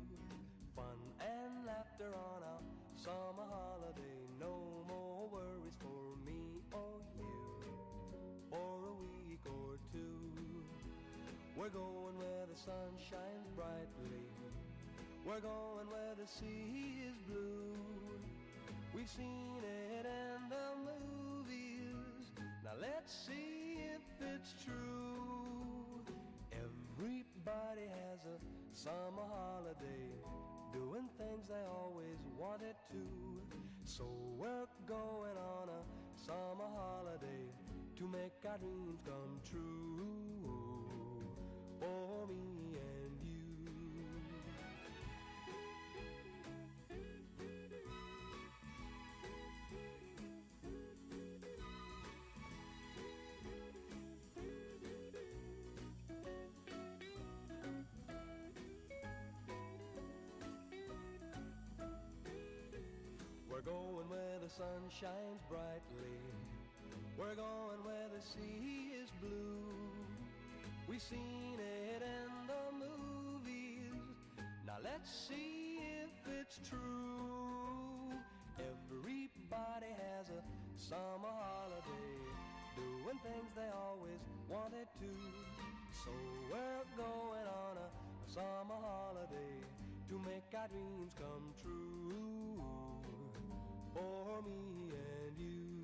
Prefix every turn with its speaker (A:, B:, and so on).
A: Fun and laughter on our summer holiday. No more worries for me or you for a week or two. We're going where the sun shines brightly. We're going where the sea is blue. We've seen it in the movies. Now let's see if it's true. Everybody has a summer holiday, doing things they always wanted to. So we're going on a summer holiday to make our dreams come true for me and you. We're going where the sun shines brightly. We're going where the sea is blue. We've seen it in the movies. Now let's see if it's true. Everybody has a summer holiday, doing things they always wanted to. So we're going on a summer holiday to make our dreams come true for me and you.